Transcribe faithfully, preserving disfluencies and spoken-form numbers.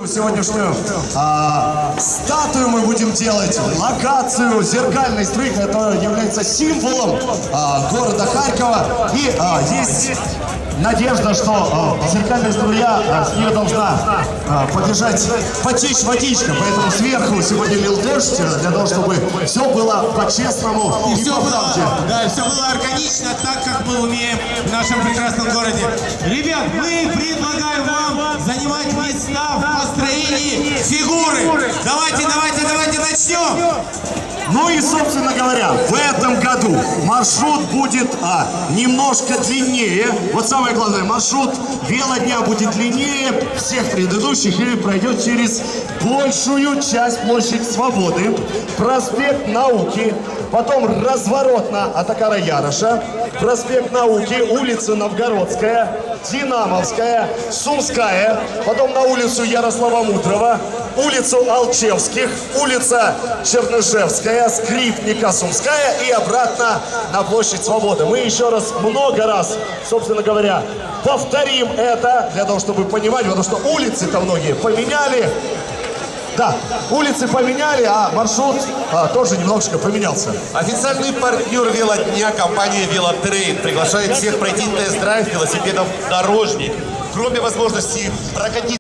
Сегодняшнюю а, статую мы будем делать, локацию зеркальной струи, которая является символом а, города Харькова. И а, есть надежда, что а, зеркальная струя, а, с нее должна а, побежать, потечь водичка. Поэтому сверху сегодня лил дождь, для того, чтобы все было по-честному и, и все было, да, все было органично, так, как мы умеем в нашем прекрасном городе. Ребят, мы предлагаем вам занимать места в построении фигуры. Давайте, давайте, давайте начнем. Ну и, собственно говоря, в этом году маршрут будет а, немножко длиннее. Вот самое главное, маршрут велодня будет длиннее всех предыдущих и пройдет через большую часть площади Свободы, проспект Науки, потом разворот на Атакара Яроша, проспект Науки, улица Новгородская, Динамовская, Сумская, потом на улицу Ярослава Мудрого, улицу Алчевских, улица Чернышевская, Скрипника, Сумская и обратно на площадь Свободы. Мы еще раз, много раз, собственно говоря, повторим это, для того, чтобы понимать, потому что улицы-то многие поменяли. Да, улицы поменяли, а маршрут а, тоже немножечко поменялся. Официальный партнер велодня, компания «Велотрейд», приглашает всех пройти тест-драйв велосипедов «Дорожник». Кроме возможности прокатить